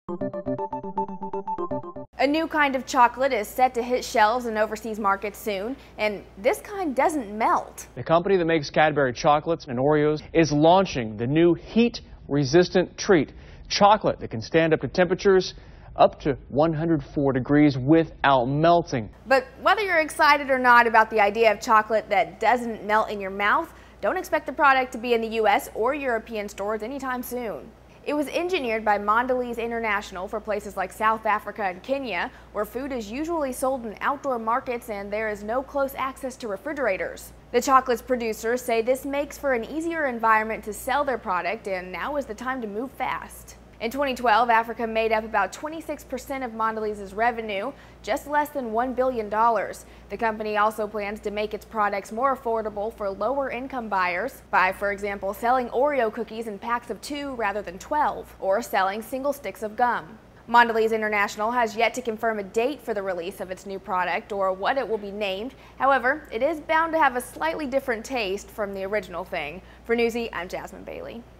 A new kind of chocolate is set to hit shelves in overseas markets soon, and this kind doesn't melt. The company that makes Cadbury chocolates and Oreos is launching the new heat-resistant treat, chocolate that can stand up to temperatures up to 104 degrees without melting. But whether you're excited or not about the idea of chocolate that doesn't melt in your mouth, don't expect the product to be in the U.S. or European stores anytime soon. It was engineered by Mondelez International for places like South Africa and Kenya, where food is usually sold in outdoor markets and there is no close access to refrigerators. The chocolate's producers say this makes for an easier environment to sell their product, and now is the time to move fast. In 2012, Africa made up about 26% of Mondelez's revenue, just less than $1 billion. The company also plans to make its products more affordable for lower-income buyers by, for example, selling Oreo cookies in packs of 2 rather than 12, or selling single sticks of gum. Mondelez International has yet to confirm a date for the release of its new product or what it will be named. However, it is bound to have a slightly different taste from the original thing. For Newsy, I'm Jasmine Bailey.